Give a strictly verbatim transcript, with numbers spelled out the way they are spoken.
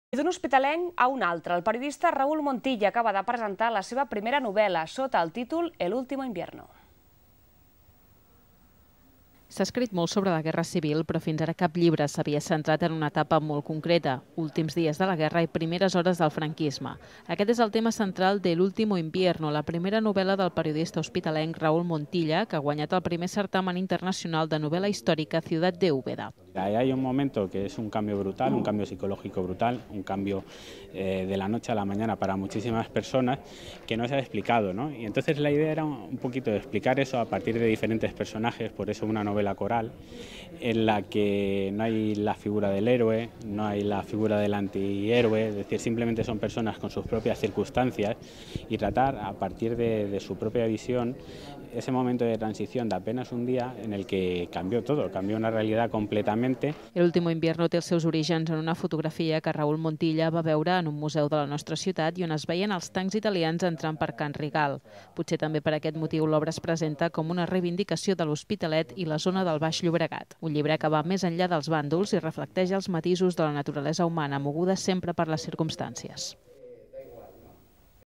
I d'un hospitalenc a un altre, el periodista Raúl Montilla acaba de presentar la seva primera novel·la sota el títol El último invierno. S'ha escrit molt sobre la Guerra Civil, però fins ara cap llibre s'havia centrat en una etapa molt concreta, últims dies de la guerra i primeres hores del franquisme. Aquest és el tema central de L'último invierno, la primera novel·la del periodista hospitalenc Raúl Montilla, que ha guanyat el primer certamen internacional de novel·la històrica Ciudad de Úbeda. Hay un momento que es un cambio brutal, un cambio psicológico brutal, un cambio eh, de la noche a la mañana para muchísimas personas que no se ha explicado, ¿no? Y entonces la idea era un poquito de explicar eso a partir de diferentes personajes, por eso una novela coral en la que no hay la figura del héroe, no hay la figura del antihéroe, es decir, simplemente son personas con sus propias circunstancias y tratar a partir de, de su propia visión ese momento de transición de apenas un día en el que cambió todo, cambió una realidad completamente. El último invierno té els seus orígens en una fotografia que Raúl Montilla va veure en un museu de la nostra ciutat i on es veien els tancs italians entrant per Can Rigal. Potser també per aquest motiu l'obra es presenta com una reivindicació de l'Hospitalet i la zona del Baix Llobregat. Un llibre que va més enllà dels bàndols i reflecteix els matisos de la naturalesa humana moguda sempre per les circumstàncies.